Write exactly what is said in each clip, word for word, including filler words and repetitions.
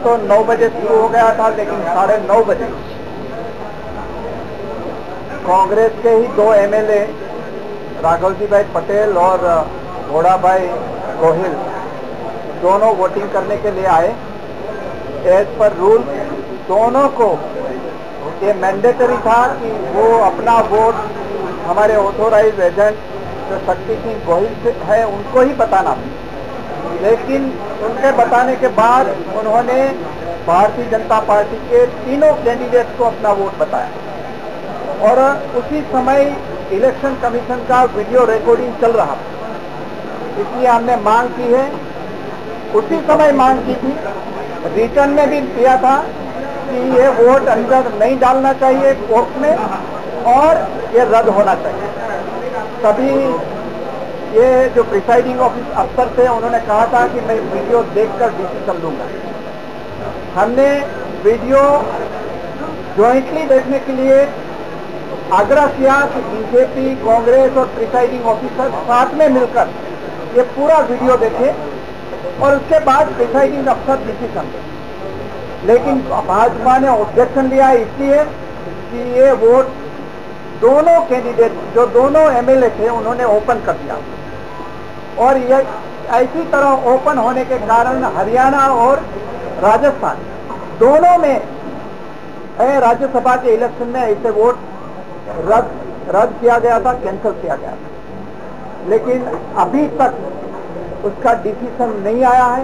तो नौ बजे शुरू हो गया था, लेकिन साढ़े नौ बजे कांग्रेस के ही दो एमएलए राघवजी भाई पटेल और घोड़ा भाई गोहिल दोनों वोटिंग करने के लिए आए। एज पर रूल दोनों को ये मैंडेटरी था कि वो अपना वोट हमारे ऑथोराइज एजेंट जो शक्ति सिंह गोहिल है उनको ही बताना था, लेकिन उनके बताने के बाद उन्होंने भारतीय जनता पार्टी के तीनों कैंडिडेट्स को अपना वोट बताया और उसी समय इलेक्शन कमीशन का वीडियो रिकॉर्डिंग चल रहा था। इसलिए हमने मांग की है, उसी समय मांग की थी, रिटर्न में भी दिया था कि ये वोट अंदर नहीं डालना चाहिए कोर्ट में और ये रद्द होना चाहिए। तभी ये जो प्रिसाइडिंग अफसर थे उन्होंने कहा था कि मैं वीडियो देखकर डिसीजन लूंगा। हमने वीडियो ज्वाइंटली देखने के लिए आग्रह किया कि बीजेपी, कांग्रेस और प्रिसाइडिंग ऑफिसर साथ में मिलकर ये पूरा वीडियो देखें और उसके बाद प्रिसाइडिंग अफसर डिसीजन दें। लेकिन भाजपा ने ऑब्जेक्शन लिया इसलिए कि ये वोट दोनों कैंडिडेट जो दोनों एमएलए थे उन्होंने ओपन कर दिया और ये ऐसी तरह ओपन होने के कारण हरियाणा और राजस्थान दोनों में राज्यसभा के इलेक्शन में ऐसे वोट रद्द रद्द किया गया था, कैंसिल किया गया था। लेकिन अभी तक उसका डिसीजन नहीं आया है।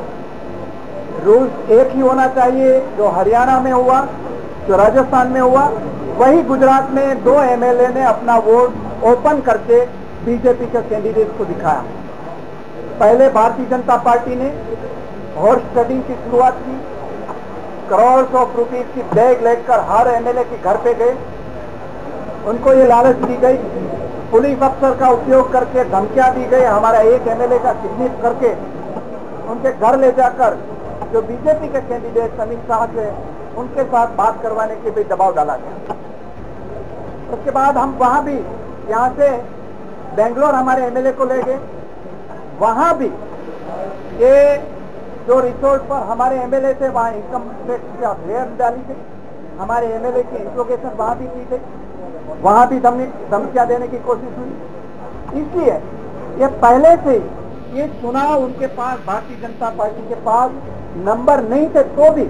रूल्स एक ही होना चाहिए, जो हरियाणा में हुआ, जो राजस्थान में हुआ, वही गुजरात में दो एमएलए ने अपना वोट ओपन करके बीजेपी के कैंडिडेट को दिखाया। पहले भारतीय जनता पार्टी ने हॉर्स ट्रेडिंग की शुरुआत की, करोड़ों ऑफ रुपीज की बैग लेकर हर एमएलए के घर पे गए, उनको ये लालच दी गई, पुलिस अफसर का उपयोग करके धमकियां दी गई, हमारा एक एमएलए का किडनैप करके उनके घर ले जाकर जो बीजेपी के कैंडिडेट अमित शाह थे उनके साथ बात करवाने के भी दबाव डाला गया। उसके बाद हम वहां भी, यहाँ से बेंगलोर हमारे एमएलए को ले गए, वहां भी ये जो रिसोर्ट पर हमारे एमएलए थे वहां इनकम टैक्स का रेयर डाली गई, हमारे एमएलए की इंट्रोगेशन वहां भी की गई, वहां भी धमकियां देने की कोशिश हुई। इसलिए ये पहले से ये चुनाव उनके पास, भारतीय जनता पार्टी के पास नंबर नहीं थे तो भी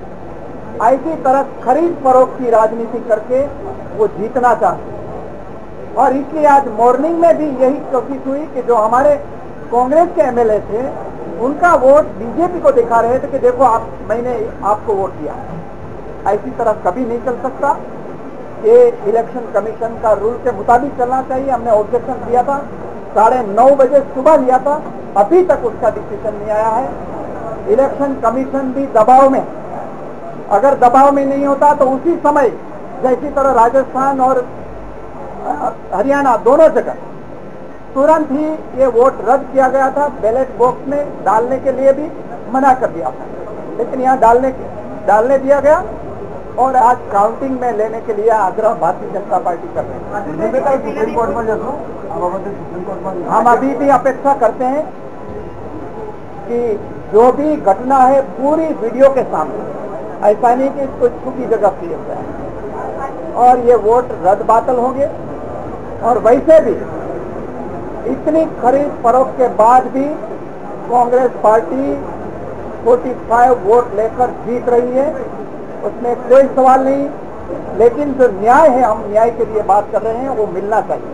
ऐसी तरह खरीद फरोख्त की राजनीति करके वो जीतना चाहते और इसलिए आज मॉर्निंग में भी यही कोशिश हुई कि जो हमारे कांग्रेस के एमएलए थे उनका वोट बीजेपी को दिखा रहे थे कि देखो आप, मैंने आपको वोट दिया। ऐसी तरह कभी नहीं चल सकता, ये इलेक्शन कमीशन का रूल के मुताबिक चलना चाहिए। हमने ऑब्जेक्शन दिया था, साढ़े नौ बजे सुबह लिया था, अभी तक उसका डिसीजन नहीं आया है। इलेक्शन कमीशन भी दबाव में, अगर दबाव में नहीं होता तो उसी समय जैसी तरह राजस्थान और हरियाणा दोनों जगह तुरंत ही ये वोट रद्द किया गया था, बैलेट बॉक्स में डालने के लिए भी मना कर दिया था, लेकिन यहाँ डालने डालने दिया गया और आज काउंटिंग में लेने के लिए आग्रह भारतीय जनता पार्टी कर रहे हैं। सुप्रीम कोर्ट में हम अभी भी अपेक्षा करते हैं कि जो भी घटना है पूरी वीडियो के सामने, ऐसा नहीं कि कुछ छुपी जगह की है और ये वोट रद्द बातल होंगे। और वैसे भी इतनी खरीद फरोख्त के बाद भी कांग्रेस पार्टी पैंतालीस वोट लेकर जीत रही है, उसमें कोई सवाल नहीं। लेकिन जो न्याय है, हम न्याय के लिए बात कर रहे हैं, वो मिलना चाहिए।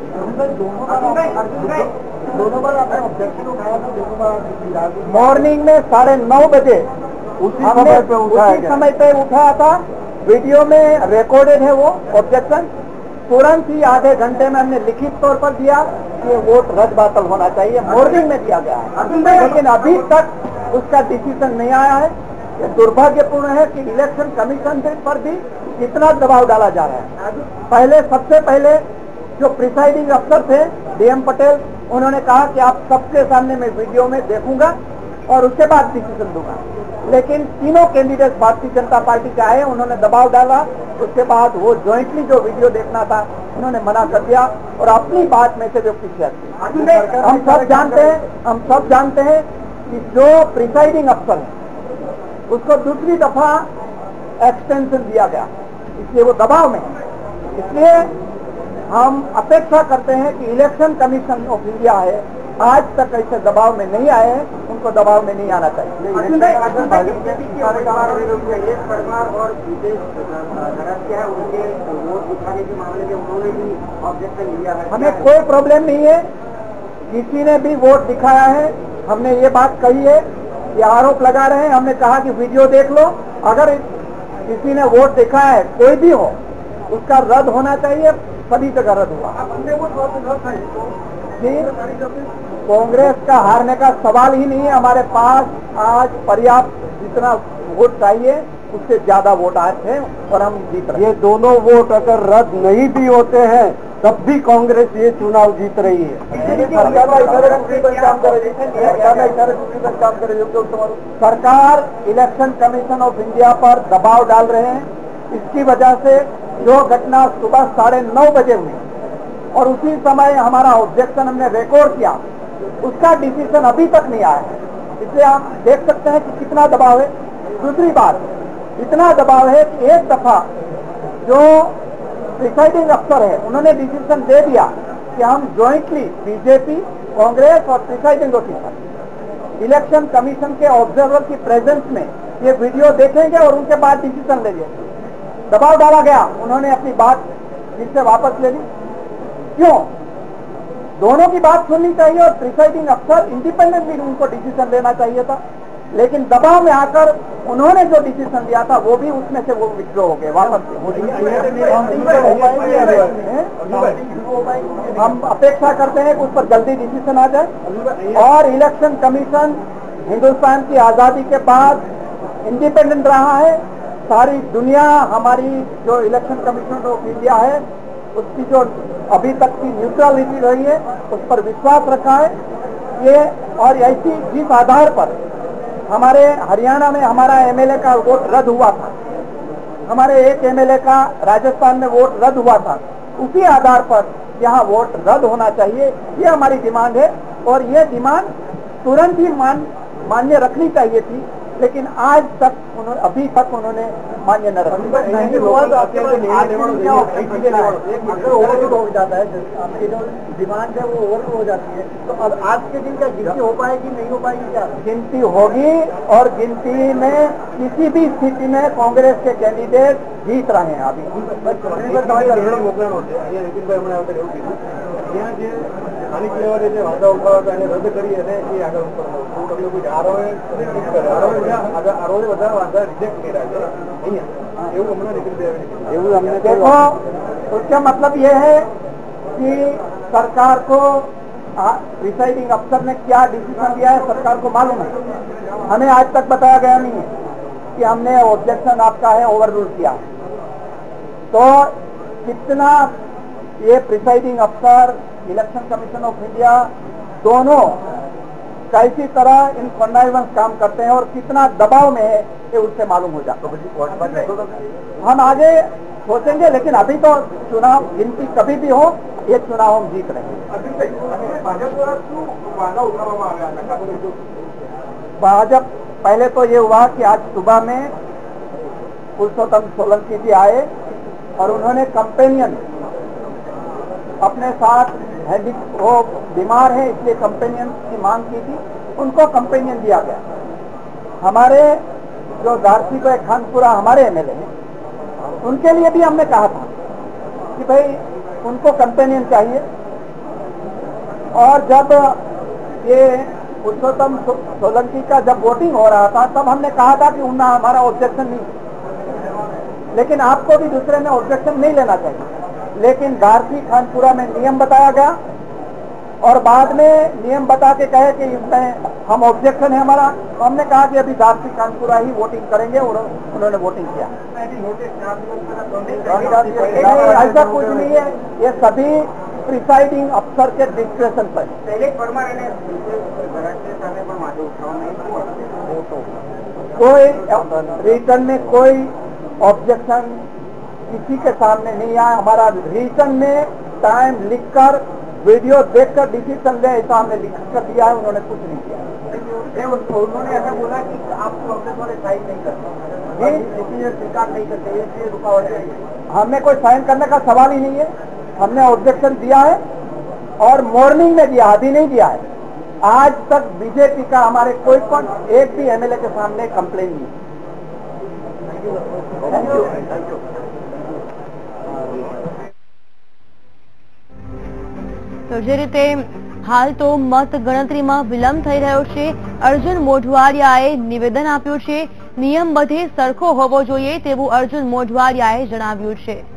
दोनों बार आपने ऑब्जेक्शन उठाया था, दोनों बार मॉर्निंग में साढ़े नौ बजे उसी समय पे उठाया उसी समय पे उठाया था, वीडियो में रिकॉर्डेड है वो ऑब्जेक्शन। तुरंत ही आधे घंटे में हमने लिखित तौर पर दिया कि ये वोट रद्द बातल होना चाहिए, मॉर्निंग में दिया गया है, लेकिन अभी तक उसका डिसीजन नहीं आया है। ये दुर्भाग्यपूर्ण है कि इलेक्शन कमीशन पर भी इतना दबाव डाला जा रहा है। पहले सबसे पहले जो प्रिसाइडिंग अफसर थे डीएम पटेल, उन्होंने कहा कि आप सबके सामने मैं वीडियो में देखूंगा और उसके बाद डिसीजन दूंगा, लेकिन तीनों कैंडिडेट भारतीय जनता पार्टी के आए, उन्होंने दबाव डाला। उसके बाद वो ज्वाइंटली जो वीडियो देखना था उन्होंने मना कर दिया और अपनी बात में से जो पीछे हटी। हम सब जानते हैं हम सब जानते हैं कि जो प्रिसाइडिंग अफसर है उसको दूसरी दफा एक्सटेंशन दिया गया, इसलिए वो दबाव में है। इसलिए हम अपेक्षा करते हैं कि इलेक्शन कमीशन ऑफ इंडिया है, आज तक ऐसे दबाव में नहीं आए हैं, उनको दबाव में नहीं आना चाहिए। परमार और विदेश क्या है, उनके वोट उठाने के मामले में उन्होंने भी ऑब्जेक्शन लिया है। हमें कोई प्रॉब्लम नहीं है, किसी ने भी वोट दिखाया है, हमने ये बात कही है, ये आरोप लगा रहे हैं, हमने कहा कि वीडियो देख लो, अगर किसी ने वोट दिखाया है कोई भी हो, उसका रद्द होना चाहिए, सभी जगह रद्द हुआ। जी, कांग्रेस का हारने का सवाल ही नहीं है, हमारे पास आज पर्याप्त जितना वोट चाहिए उससे ज्यादा वोट आए थे और हम जीत रहे। ये दोनों वोट अगर रद्द नहीं भी होते हैं तब भी कांग्रेस ये चुनाव जीत रही है। सरकार इलेक्शन कमीशन ऑफ इंडिया पर दबाव डाल रहे हैं, इसकी वजह से जो घटना सुबह साढ़े नौ बजे हुई और उसी समय हमारा ऑब्जेक्शन हमने रिकॉर्ड किया, उसका डिसीजन अभी तक नहीं आया है। इसलिए आप देख सकते हैं कि कितना दबाव है। दूसरी बात, इतना दबाव है कि एक दफा जो प्रिसाइडिंग अफसर है उन्होंने डिसीजन दे दिया कि हम ज्वाइंटली बीजेपी, कांग्रेस और प्रिसाइडिंग ऑफिसर इलेक्शन कमीशन के ऑब्जर्वर की प्रेजेंस में ये वीडियो देखेंगे और उनके बाद डिसीजन लेंगे। दबाव डाला गया, उन्होंने अपनी बात फिर से वापस ले ली। क्यों? दोनों की बात सुननी चाहिए और प्रिसाइडिंग अफसर इंडिपेंडेंटली उनको डिसीजन लेना चाहिए था, लेकिन दबाव में आकर उन्होंने जो डिसीजन लिया था वो भी उसमें से वो विड्रॉ हो गए वापस। हम अपेक्षा करते हैं कि उस पर जल्दी डिसीजन आ जाए और इलेक्शन कमीशन हिंदुस्तान की आजादी के बाद इंडिपेंडेंट रहा है। सारी दुनिया हमारी जो इलेक्शन कमीशन ऑफ इंडिया है उसकी जो अभी तक की न्यूट्रलिटी रही है उस पर विश्वास रखा है ये, और ऐसी जिस आधार पर हमारे हरियाणा में हमारा एमएलए का वोट रद्द हुआ था, हमारे एक एमएलए का राजस्थान में वोट रद्द हुआ था, उसी आधार पर यहाँ वोट रद्द होना चाहिए, ये हमारी डिमांड है और ये डिमांड तुरंत ही मान मान्य रखनी चाहिए थी, लेकिन आज तक उन्होंने अभी तक उन्होंने मान्य न रखी। हो जाता है, आपकी जो डिमांड है वो ओवर हो जाती है, तो अब आज के दिन क्या गिनती हो पाएगी, नहीं हो पाएगी? क्या गिनती होगी और गिनती में किसी भी स्थिति में कांग्रेस के कैंडिडेट जीत रहे हैं। अभी સ્થાનિક લેવલે જે વાંધા ઉભા હતા એને રદ કરી અને એ આગળ તમને કોઈ આરોએ આરોએ બધા વાંધા રિજેક્ટ કર્યા છે અહીંયા એવું હમણાં નીકળી એવું અમને देखो, उसका मतलब ये है कि सरकार को प्रिसाइडिंग अफसर ने क्या डिसीजन लिया है सरकार को मालूम है, हमें आज तक बताया गया नहीं है कि हमने ऑब्जेक्शन आपका है ओवर रूल किया। तो कितना ये प्रिसाइडिंग अफसर, इलेक्शन कमीशन ऑफ इंडिया दोनों कैसी तरह इन कॉन्नाइवेंस काम करते हैं और कितना दबाव में है ये उससे मालूम हो जाता है। हम आगे सोचेंगे, लेकिन अभी तो चुनाव गिनती कभी भी हो, ये चुनाव हम जीत रहे हैं। भाजपा पहले तो ये हुआ कि आज सुबह में पुरुषोत्तम सोलंकी जी आए और उन्होंने कंपेनियन अपने साथ हैंडी वो बीमार है इसलिए कंपेनियन की मांग की थी, उनको कंपेनियन दिया गया। हमारे जो दारसी को खानपुरा हमारे एमएलए हैं उनके लिए भी हमने कहा था कि भाई उनको कंपेनियन चाहिए, और जब ये पुरुषोत्तम सोलंकी का जब वोटिंग हो रहा था तब हमने कहा था कि उनका हमारा ऑब्जेक्शन नहीं, लेकिन आपको भी दूसरे में ऑब्जेक्शन नहीं लेना चाहिए। लेकिन दारसी खानपुरा में नियम बताया गया और बाद में नियम बता के कहे कि इसमें हम ऑब्जेक्शन है हमारा, तो हमने कहा कि अभी दारसी खानपुरा ही वोटिंग करेंगे और उन्होंने वोटिंग किया। ऐसा कुछ नहीं है, ये सभी प्रिसाइडिंग अफसर के डिस्क्रेशन पर। कोई रिटर्न में कोई ऑब्जेक्शन किसी के सामने नहीं आया। हमारा रिटर्न में टाइम लिखकर वीडियो देखकर डिसीजन ले, ऐसा हमने लिख कर दिया है, उन्होंने कुछ नहीं किया। उन्होंने ऐसा बोला कि आप कांग्रेस वाले साइन नहीं करते, जी स्वीकार नहीं करते, इसलिए रुकावट है। हमें कोई साइन करने का सवाल ही नहीं है। हमने ऑब्जेक्शन दिया है और मॉर्निंग में दिया, अभी नहीं दिया है। आज तक बीजेपी का हमारे कोई पण एक भी एमएलए के सामने कंप्लेन नहीं। Thank you thank you. तो जे रीते हाल तो मत गणतरीमां विलंब थई रह्यो छे। अर्जुन मोढवाडियाए निवेदन आप्युं छे। नियम बधे सरखो होवो जोईए तेवुं अर्जुन मोढवाडियाए जणाव्युं छे।